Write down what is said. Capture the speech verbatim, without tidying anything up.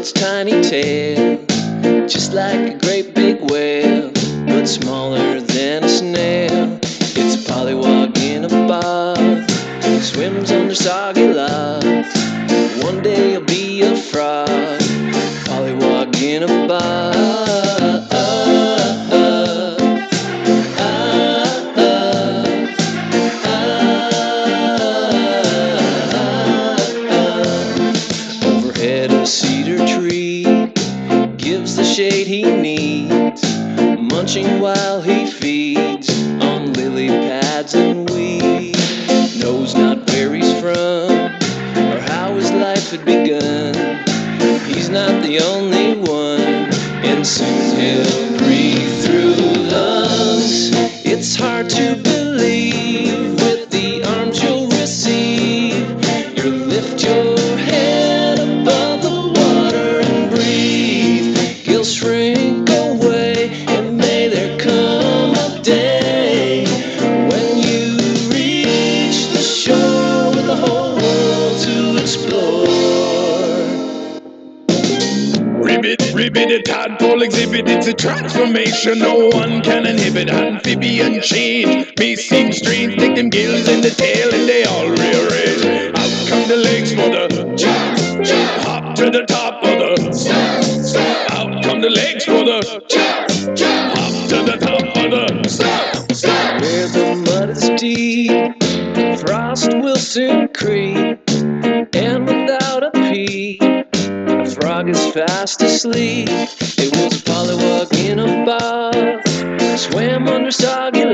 its tiny tail, just like a great big whale, but smaller than a snail. It's a polywog in a bath, swims under soggy logs. One day you'll be a frog, polywog in a bath. Overhead a cedar tree gives the shade he needs, munching while he feeds on lily pads and weed. Knows not where he's from or how his life had begun. He's not the only one, and soon he'll breathe through lungs. It's hard to believe with the arms you'll receive. You lift your head above the water and breathe. He'll shrink away, and may there come a day when you reach the shore with the whole world to explore. Ribbit, ribbit, a tadpole exhibit, it's a transformation no one can inhibit. Amphibian change may seem strange, take them gills in the tail and they all rearrange. Out come the legs for the jump, jump, hop to the top of the stop, stop. Out come the legs for the jump, jump, hop to the top of the stop, stop. Where the mud is deep, frost will soon creep, and without a peep, a frog is fast asleep. It was a polywog in a bath, swam under soggy